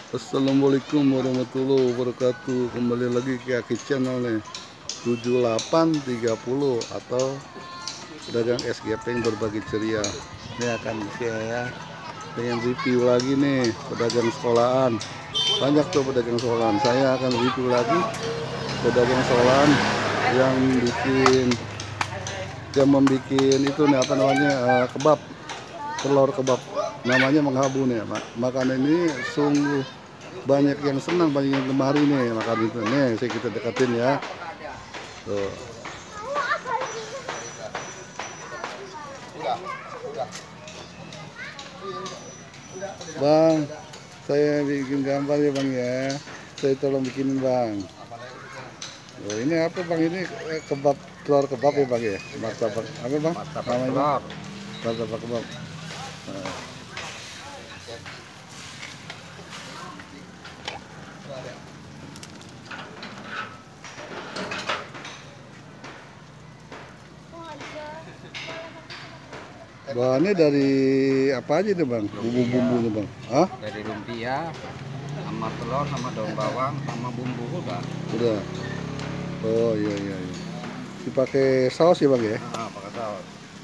Assalamualaikum warahmatullahi wabarakatuh. Kembali lagi ke Aki Channel nih 7830 atau pedagang es gepeng berbagi ceria. Ini akan saya pengen review lagi nih pedagang sekolahan. Banyak tuh pedagang sekolahan. Saya akan review lagi pedagang sekolahan yang membuat itu nih apa namanya, kebab, telur kebab, namanya menghabu nih. Makanan ini sungguh banyak yang senang, banyak yang gemari nih makan itu nih. Saya kita deketin ya tuh. Bang, saya bikin gambar ya bang ya, saya tolong bikinin bang. Oh, ini apa bang, ini kebab, telur kebab ya bang ya, martabak apa bang namanya? Martabak kebab. Nah. Bahannya dari apa aja nih bang? Bumbu-bumbunya bang? Hah? Dari lumpia, sama telur, sama daun bawang, sama bumbu udah. Udah. Oh iya iya iya. Dipakai saus ya bang ya? Pakai saus.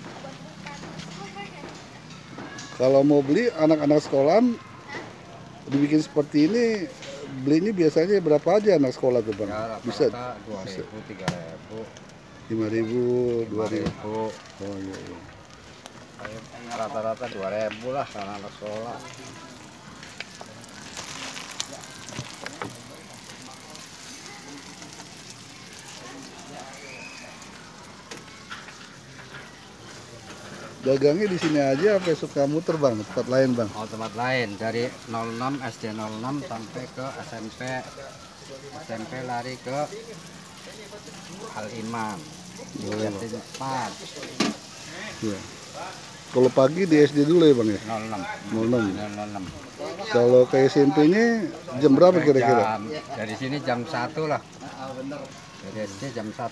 Kalau mau beli anak-anak sekolahan dibikin seperti ini, belinya biasanya berapa aja anak sekolah tuh bang? Ya, Bisa 2.000, 3.000, 5.000, 2.000. 5.000. Oh iya iya. Rata-rata 2.000 lah karena anak sekolah. Dagangnya di sini aja apa suka muter bang, tempat lain bang? Oh, tempat lain dari 06 SD 06 sampai ke SMP lari ke Al Imam. Boleh bang. Jatim 4. Iya. Kalau pagi di SD dulu ya bang ya? 06. 06. Kalau ke SMP-nya jam berapa kira-kira? Dari sini jam 1 lah. Dari SD jam 1.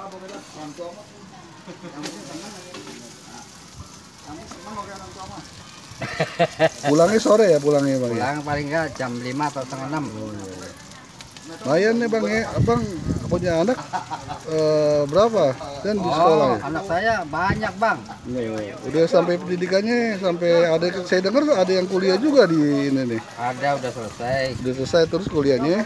Pulangnya sore ya pulangnya bang? Pulang paling enggak jam 5 atau setengah 6. Lumayan nih bang ya, abang punya anak berapa dan di sekolah ya? Anak saya banyak bang. Udah sampai pendidikannya, sampai ada, saya dengar ada yang kuliah juga di ini nih. Ada, udah selesai. Udah selesai terus kuliahnya?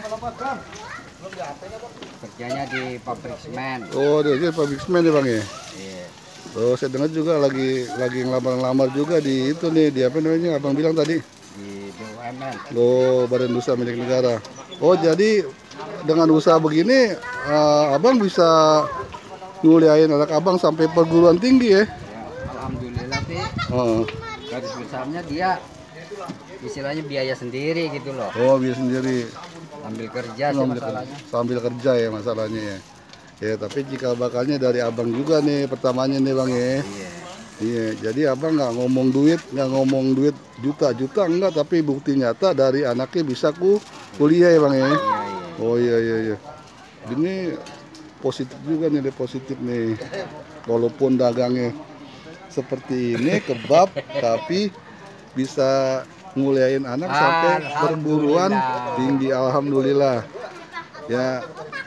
Kerjanya di pabrik semen. Oh, dia pabrik semen ya bang ya? Iya. Oh, saya dengar juga lagi ngelamar-lamar juga di itu nih, di apa namanya abang bilang tadi? Di BUMN. Oh, Badan Usaha Milik Negara. Oh, jadi dengan usaha begini, abang bisa nguliahin anak abang sampai perguruan tinggi ya? Ya, alhamdulillah sih. Oh. Garis besarnya dia istilahnya biaya sendiri gitu loh. Oh, biaya sendiri. Sambil kerja sih masalahnya. Sambil kerja ya masalahnya ya. Ya, tapi jika bakalnya dari abang juga nih pertamanya nih bang ya. Iya. Iya, jadi abang nggak ngomong duit juta-juta enggak, tapi bukti nyata dari anaknya bisa kuliah ya bang ya. Iya. Oh iya iya iya. Ini positif juga nih, positif nih. Walaupun dagangnya seperti ini kebab, tapi bisa nguliain anak sampai perguruan tinggi, alhamdulillah. Ya,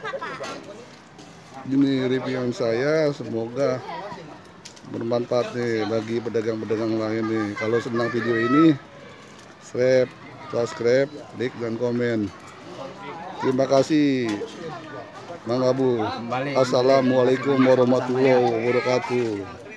ini review saya, semoga bermanfaat nih bagi pedagang-pedagang lain nih. Kalau senang video ini, subscribe, like dan komen. Terima kasih, Mang Abu. Assalamualaikum warahmatullahi wabarakatuh.